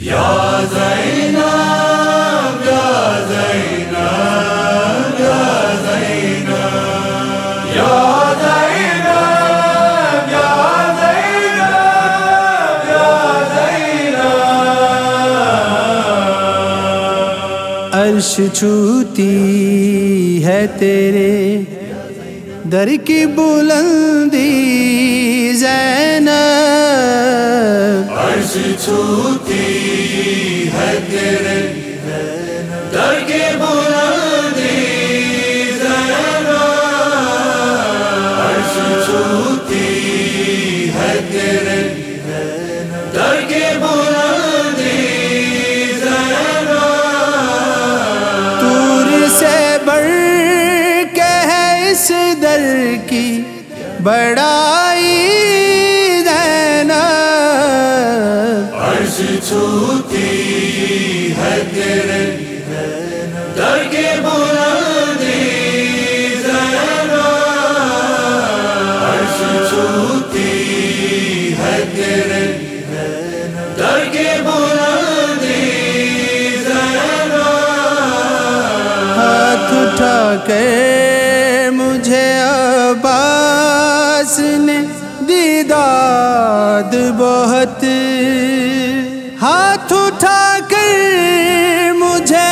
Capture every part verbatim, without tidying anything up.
یا زینب یا زینب یا زینب یا زینب یا زینب یا زینب عرش چھوتی ہے تیرے در کی بلندی زینب، عرش چھوتی ہے تیرے در کی بلندی زینب، عرش چھوتی ہے تیرے در کی بلندی زینب، طور سے بڑھ کے ہے اس در کی بڑائی زینب، عرش چھوتی ہے تیرے در کی بلندی زینب، عرش چھوتی ہے تیرے در کی بلندی زینب، ہاتھ اٹھا کر مجھے عباس نے دی داد بہت، ہاتھ اٹھا کر مجھے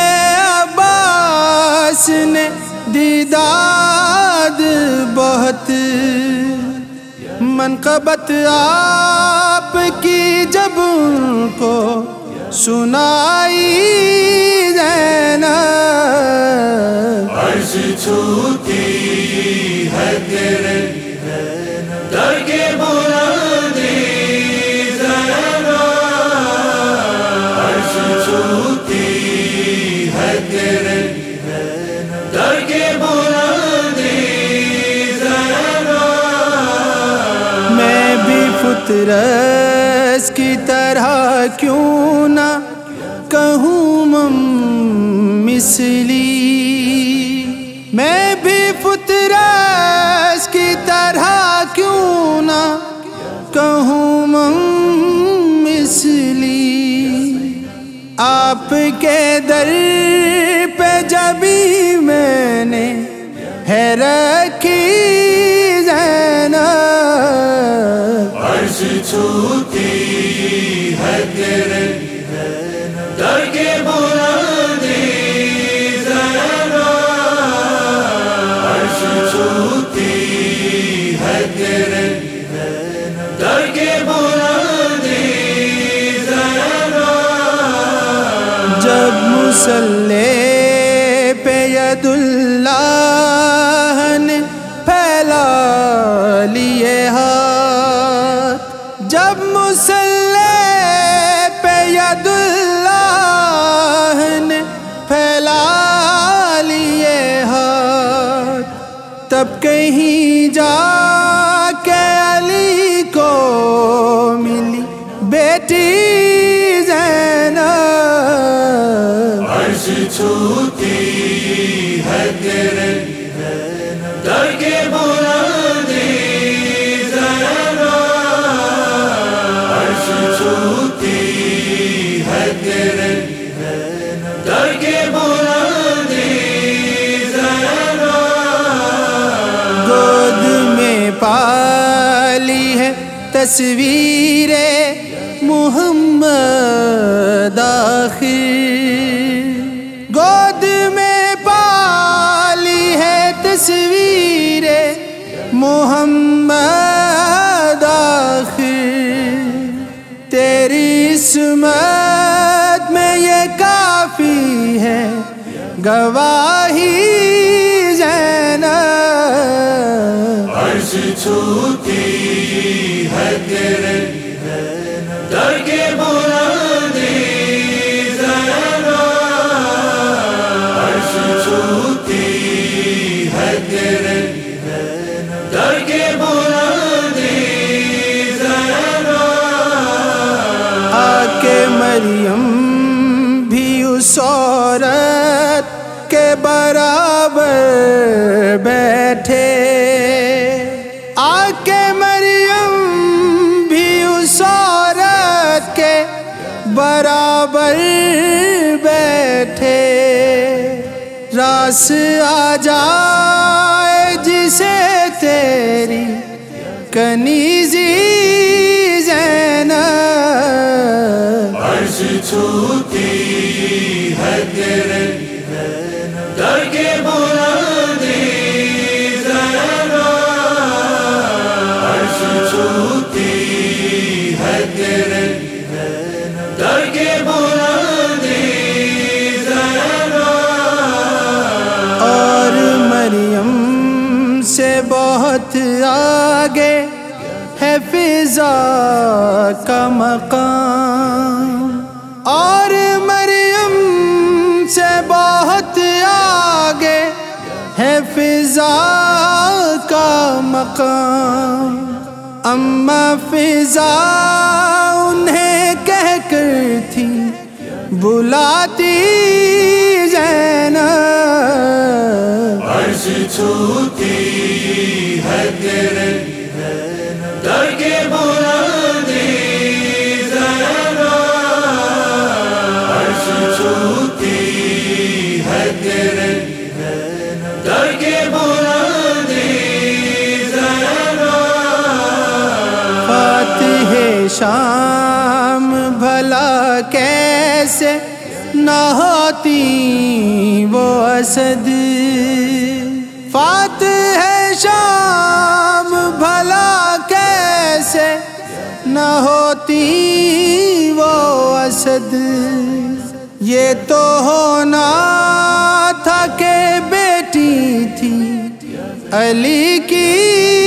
عباس نے دی داد بہت، منقبت آپ کی جب ان کو سنائی زینب، عرش چھوتی ہے تیرے در کی بلندی زینب، عرش چھوتی ہے تیرے در کی بلندی زینب، میں بھی فطرت کی طرح کیوں نہ کہوں مم مثلی، میں بھی فطرت کی طرح کیوں نہ کہوں مم مثلی، آپ کے در پہ جبھی میں نے ہے رکھی زینب، عرش چھوتی ہے تیرے در کی بلندی زینب، عرش چھوتی ہے تیرے در کی بلندی زینب، جب مصلی پہ ید اللہ نے پھیلا لیے ہاتھ، جب مصلی پہ ید اللہ نے پھیلا لیے ہاتھ، تب کہیں جا کے علی کو ملی بیٹی زینب، عرش چھوتی ہے تیرے در کی بلندی زینب، عرش چھوتی ہے تیرے در کی بلندی زینب، گود میں پالی ہے تصویر محمد آخر، گود میں پالی ہے تصویر محمد آخر، تیری عصمت میں یہ کافی ہے گواہی زینب، عرش چھوتی ہے تیرے در کی بلندی زینب، عرش چھوتی ہے تیرے در کی بلندی زینب، آ کے مریم بھی اس عورت کے برابر بیٹھے، آ کے مریم بھی اس عورت کے برابر راس آ جائے جسے تیری کنیزی زینب، عرش چھوتی ہے تیرے در کے بلندی زینب، عرش چھوتی ہے تیرے در کے بلندی زینب، اور مریم سے بہت آگے ہے فضا کا مقام، اور مریم سے بہت آگے ہے فضا کا مقام، اما فضا انہیں کہہ کر تھی بلاتی زینب، عرش چھوتی ہے تیرے در کے بلندی زینب، عرش چھوتی ہے تیرے در کے بلندی زینب، فاتح شام بھلا کیسے نہ ہوتی وہ اسد، فاتح شام بھلا کیسے نہ ہوتی وہ اسد، یہ تو ہونا تھا کہ بیٹی تھی علی کی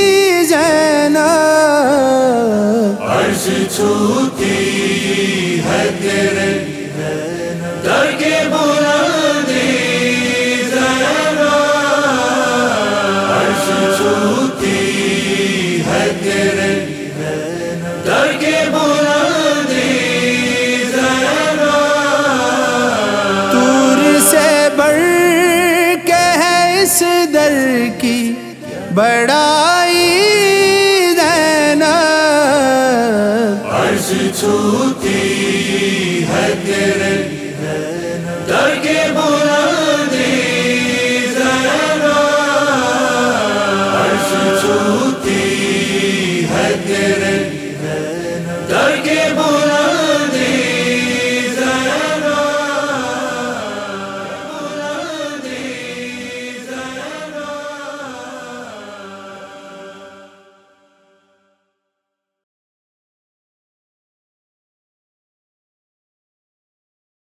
زینب، عرش چھوتی ہے تیرے در کے بلندی زینب، عرش چھوتی ہے تیرے در کے بلندی زینب، طور سے بڑھ کے ہے اس در کی بڑائی زینب، عرش چھوتی ہے تیرے در کے بلندی